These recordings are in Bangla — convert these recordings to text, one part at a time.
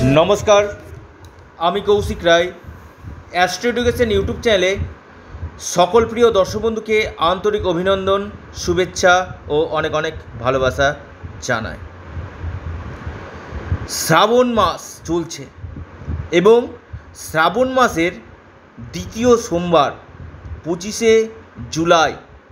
নমস্কার, আমি Koushik Roy. Astro education YouTube চ্যানেলে সকল প্রিয় দর্শক বন্ধুকে আন্তরিক অভিনন্দন, শুভেচ্ছা ও অনেক অনেক ভালোবাসা জানাই। শ্রাবণ মাস চলছে এবং শ্রাবণ মাসের দ্বিতীয় সোমবার 25শে জুলাই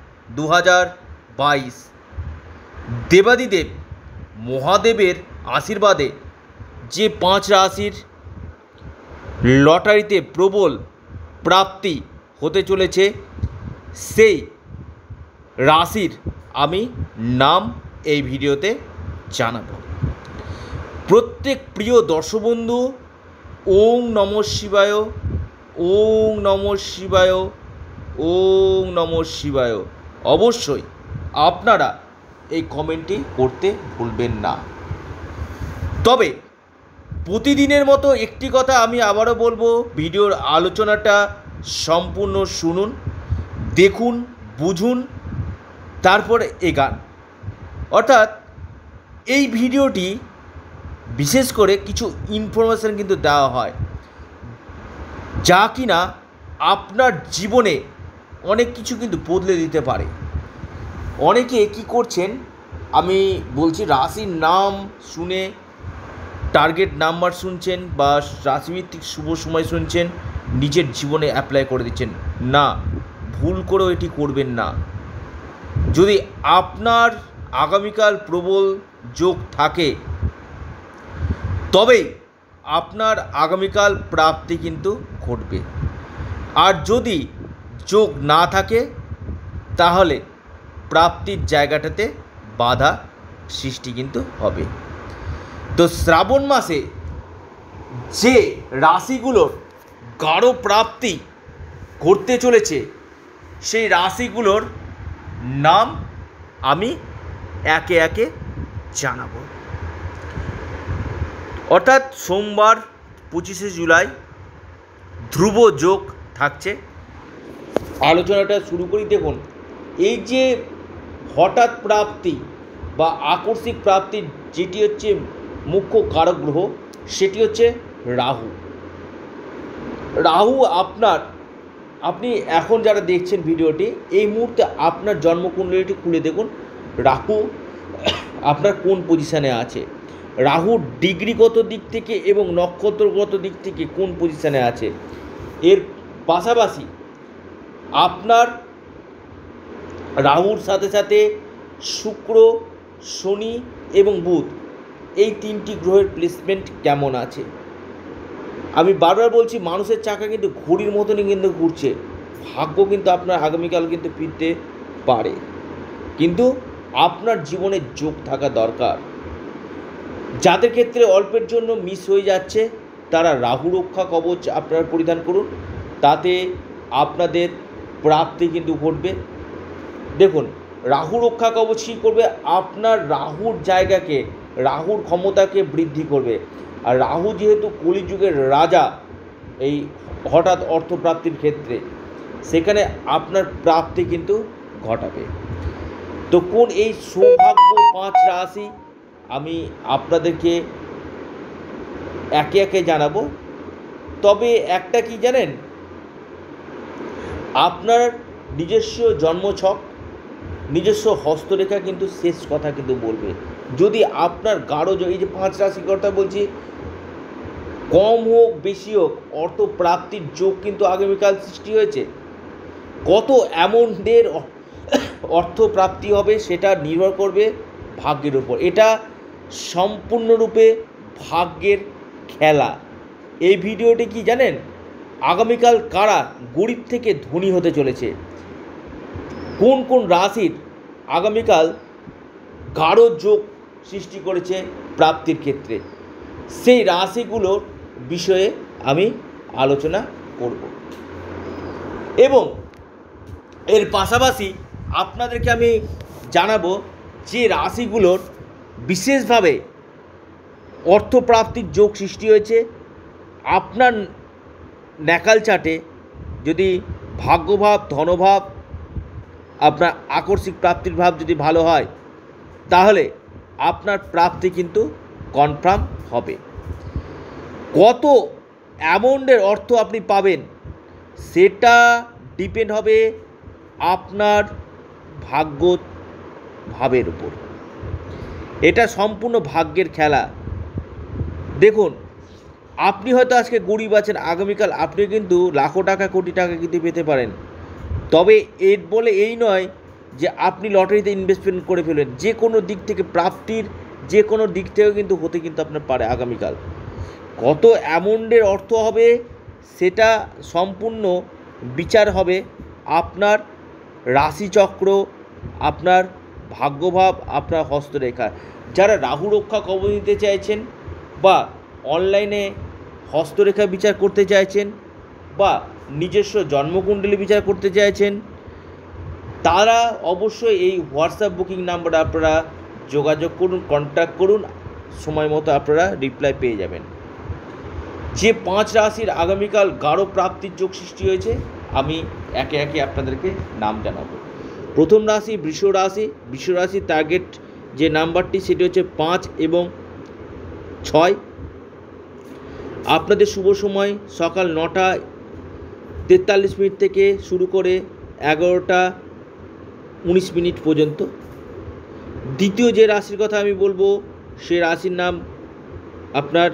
2022 দেবাদিদেব মহাদেবের আশীর্বাদে যে 5 রাশির লটারিতে প্রবল প্রাপ্তি হতে চলেছে, সেই রাশির আমি নাম এই ভিডিওতে জানাবো। প্রত্যেক প্রিয় দর্শক বন্ধু, ওং নমঃ শিবায়, ওং নমঃ শিবায়, ওং নমঃ শিবায় অবশ্যই আপনারা এই কমেন্টটি করতে ভুলবেন না। তবে প্রতিদিনের মতো একটি কথা আমি আবারও বলবো, ভিডিওর আলোচনাটা সম্পূর্ণ শুনুন, দেখুন, বুঝুন, তারপরে এগান। অর্থাৎ এই ভিডিওটি বিশেষ করে কিছু ইনফরমেশান কিন্তু দেওয়া হয়, যা কিনা আপনার জীবনে অনেক কিছু কিন্তু বদলে দিতে পারে। অনেকে কি করছেন, আমি বলছি, রাশির নাম শুনে টার্গেট নাম্বার শুনছেন বা রাশিভিত্তিক শুভ সময় শুনছেন, নিজের জীবনে অ্যাপ্লাই করে দিচ্ছেন। না, ভুল করেও এটি করবেন না। যদি আপনার আগামীকাল প্রবল যোগ থাকে, তবেই আপনার আগামীকাল প্রাপ্তি কিন্তু ঘটবে। আর যদি যোগ না থাকে, তাহলে প্রাপ্তির জায়গাটাতে বাধা সৃষ্টি কিন্তু হবে। তো শ্রাবণ মাসে যে রাশিগুলোর গাঢ় প্রাপ্তি ঘটতে চলেছে, সেই রাশিগুলোর নাম আমি একে একে জানাবো। অর্থাৎ সোমবার 25শে জুলাই ধ্রুব যোগ থাকছে। আলোচনাটা শুরু করি। দেখুন, এই যে হঠাৎ প্রাপ্তি বা আকস্মিক প্রাপ্তির যেটি হচ্ছে মুখ্য কারক গ্রহ, সেটি হচ্ছে রাহু। রাহু আপনি এখন যারা দেখছেন ভিডিওটি, এই মুহূর্তে আপনার জন্মকুণ্ডলীটি খুলে দেখুন, রাহু আপনার কোন পজিশানে আছে, রাহু ডিগ্রিগত দিক থেকে এবং নক্ষত্রগত দিক থেকে কোন পজিশানে আছে। এর পাশাপাশি আপনার রাহুর সাথে সাথে শুক্র, শনি এবং বুধ, এই 3টি গ্রহের প্লেসমেন্ট কেমন আছে। আমি বারবার বলছি, মানুষের চাকা কিন্তু ঘড়ির মতনই কিন্তু ঘুরছে। ভাগ্য কিন্তু আপনার আগামীকাল কিন্তু ফিরতে পারে, কিন্তু আপনার জীবনে যোগ থাকা দরকার। যাদের ক্ষেত্রে অল্পের জন্য মিস হয়ে যাচ্ছে, তারা রাহু রক্ষা কবচ আপনারা পরিধান করুন, তাতে আপনাদের প্রাপ্তি কিন্তু ঘটবে। দেখুন, রাহু রক্ষা কবচ কী করবে, আপনার রাহুর জায়গাকে, রাহুর ক্ষমতাকে বৃদ্ধি করবে। আর রাহু যেহেতু কলিযুগের রাজা, এই হঠাৎ অর্থপ্রাপ্তির ক্ষেত্রে, সেখানে আপনার প্রাপ্তি কিন্তু ঘটাবে। তো কোন এই সৌভাগ্য 5 রাশি আমি আপনাদেরকে একে একে জানাবো। তবে একটা কি জানেন, আপনার নিজস্ব জন্মছক, নিজস্ব হস্তরেখা কিন্তু শেষ কথা কিন্তু বলবে। যদি আপনার গাঢ়, এই যে 5 রাশির কথা বলছি, কম হোক বেশি হোক, অর্থপ্রাপ্তির যোগ কিন্তু আগামীকাল সৃষ্টি হয়েছে। কত অ্যামাউন্টের অর্থপ্রাপ্তি হবে সেটা নির্ভর করবে ভাগ্যের উপর। এটা সম্পূর্ণরূপে ভাগ্যের খেলা। এই ভিডিওটি কি জানেন, আগামীকাল কারা গরিব থেকে ধনী হতে চলেছে, কোন কোন রাশির আগামীকাল গাঢ় যোগ সৃষ্টি করেছে প্রাপ্তির ক্ষেত্রে, সেই রাশিগুলোর বিষয়ে আমি আলোচনা করব। এবং এর পাশাপাশি আপনাদেরকে আমি জানাবো যে রাশিগুলোর বিশেষভাবে অর্থপ্রাপ্তির যোগ সৃষ্টি হয়েছে। আপনার ন্যাকাল চাটে যদি ভাগ্যভাব, ধনভাব, আপনার আকস্মিক প্রাপ্তির ভাব যদি ভালো হয়, তাহলে আপনার প্রাপ্তি কিন্তু কনফার্ম হবে। কত অ্যামাউন্টের অর্থ আপনি পাবেন সেটা ডিপেন্ড হবে আপনার ভাগ্য ভাবের উপর। এটা সম্পূর্ণ ভাগ্যের খেলা। দেখুন, আপনি হয়তো আজকে গরিব আছেন, আগামীকাল আপনি কিন্তু লাখো টাকা কোটি টাকা কিন্তু পেতে পারেন। তবে এর বলে এই নয় যে আপনি লটারিতে ইনভেস্টমেন্ট করে ফেলবেন। যে কোনো দিক থেকে প্রাপ্তির যে কোনো দিক থেকেও কিন্তু হতে কিন্তু আপনার পারে আগামীকাল। কত অ্যামাউন্টের অর্থ হবে সেটা সম্পূর্ণ বিচার হবে আপনার রাশিচক্র, আপনার ভাগ্যভাব, আপনার হস্তরেখা। যারা রাহু রক্ষা কবচ নিতে চাইছেন বা অনলাইনে হস্তরেখা বিচার করতে চাইছেন বা নিজস্ব জন্মকুণ্ডলী বিচার করতে চাইছেন, তারা অবশ্যই এই হোয়াটসঅ্যাপ বুকিং নাম্বারে আপনারা যোগাযোগ করুন, কন্ট্যাক্ট করুন, সময় মতো আপনারা রিপ্লাই পেয়ে যাবেন। যে 5 রাশির আগামীকাল গাঢ় প্রাপ্তির যোগ সৃষ্টি হয়েছে আমি একে একে আপনাদেরকে নাম জানাবো। প্রথম রাশি বৃষ রাশি। বৃষ রাশির টার্গেট যে নাম্বারটি সেটি হচ্ছে 5 এবং 6। আপনাদের শুভ সময় সকাল 9টা 43 মিনিট থেকে শুরু করে 11টা 19 মিনিট পর্যন্ত। দ্বিতীয় যে রাশির কথা আমি বলবো সে রাশির নাম আপনার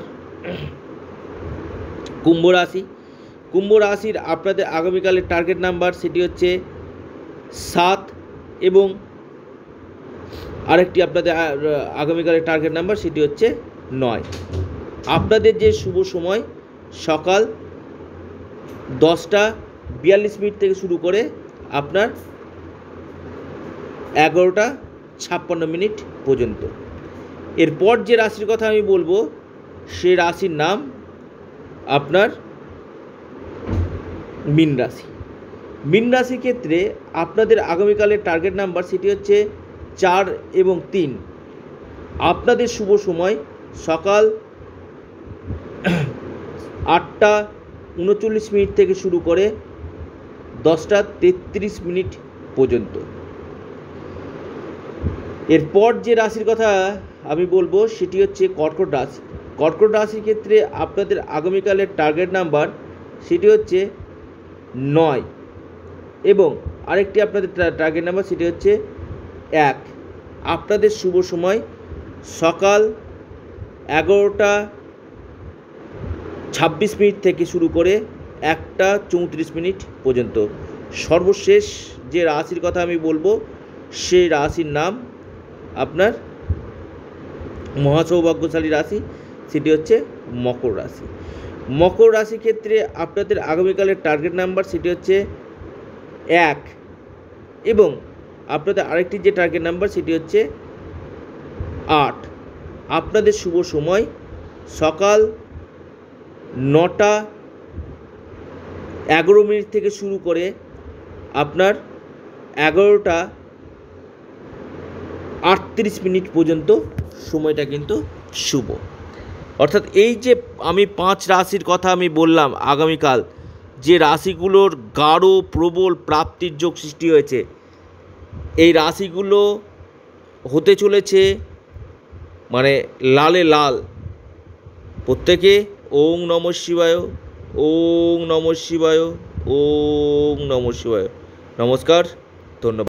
কুম্ভ রাশি। কুম্ভ রাশির আপনাদের আগামীকালের টার্গেট নাম্বার সেটি হচ্ছে 7 এবং আরেকটি আপনাদের আগামীকালের টার্গেট নাম্বার সেটি হচ্ছে 9। আপনাদের যে শুভ সময় সকাল 10টা 42 মিনিট থেকে শুরু করে আপনার 11টা 56 মিনিট পর্যন্ত। এরপর যে রাশির কথা আমি বলবো সে রাশির নাম আপনার মীন রাশি। মীন রাশির ক্ষেত্রে আপনাদের আগামীকালের টার্গেট নাম্বার সেটি হচ্ছে 4 এবং 3। আপনাদের শুভ সময় সকাল 8টা 39 মিনিট থেকে শুরু করে 10টা 33 মিনিট পর্যন্ত। এরপর যে রাশির কথা আমি বলবো সেটি হচ্ছে কর্কট রাশি। কর্কট রাশির ক্ষেত্রে আপনাদের আগামীকালের টার্গেট নাম্বার সেটি হচ্ছে 9 এবং আরেকটি আপনাদের টার্গেট নাম্বার সেটি হচ্ছে 1। আপনাদের শুভ সময় সকাল 11টা 26 মিনিট থেকে শুরু করে 1টা 34 মিনিট পর্যন্ত। সর্বশেষ যে রাশির কথা আমি বলবো সেই রাশির নাম আপনার মহাসৌভাগ্যশালী রাশি সেটি হচ্ছে মকর রাশি। মকর রাশির ক্ষেত্রে আপনাদের আগামীকালের টার্গেট নাম্বার সেটি হচ্ছে 1 এবং আপনাদের আরেকটি যে টার্গেট নাম্বার সেটি হচ্ছে 8। আপনাদের শুভ সময় সকাল 9টা 11 মিনিট থেকে শুরু করে আপনার 11টা 38 মিনিট পর্যন্ত সময়টা কিন্তু শুভ। অর্থাৎ এই যে আমি 5 রাশির কথা আমি বললাম আগামীকাল যে রাশিগুলোর গাঢ় প্রবল প্রাপ্তির যোগ সৃষ্টি হয়েছে, এই রাশিগুলো হতে চলেছে মানে লালে লাল। প্রত্যেকে ওং নমঃ শিবায়, ওং নমঃ শিবায়, ওং নমঃ শিবায়। নমস্কার, ধন্যবাদ।